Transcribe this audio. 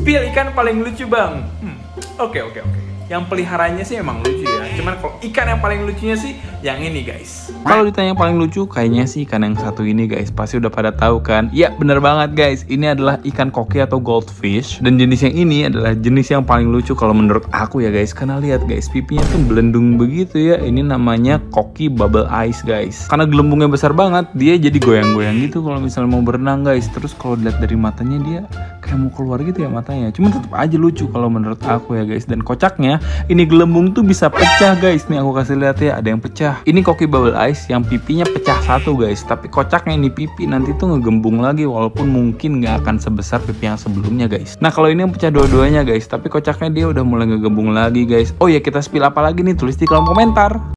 Spill ikan paling lucu bang. Oke. Yang peliharanya sih emang lucu ya. Cuman kalau ikan yang paling lucunya sih yang ini guys. Kalau ditanya yang paling lucu, kayaknya sih ikan yang satu ini guys. Pasti udah pada tahu kan? Ya bener banget guys. Ini adalah ikan koki atau goldfish. Dan jenis yang ini adalah jenis yang paling lucu kalau menurut aku ya guys. Karena lihat guys, pipinya tuh belendung begitu ya. Ini namanya koki bubble eyes guys. Karena gelembungnya besar banget, dia jadi goyang-goyang gitu kalau misalnya mau berenang guys. Terus kalau dilihat dari matanya, dia kayak mau keluar gitu ya matanya. Cuman tetap aja lucu kalau menurut aku ya guys. Dan kocaknya, ini gelembung tuh bisa pecah guys. Nih aku kasih lihat ya, ada yang pecah. Ini koki bubble eyes yang pipinya pecah satu guys. Tapi kocaknya ini pipi nanti tuh ngegembung lagi, walaupun mungkin nggak akan sebesar pipi yang sebelumnya guys. Nah kalau ini yang pecah dua-duanya guys, tapi kocaknya dia udah mulai ngegembung lagi guys. Oh ya, kita spill apa lagi nih, tulis di kolom komentar.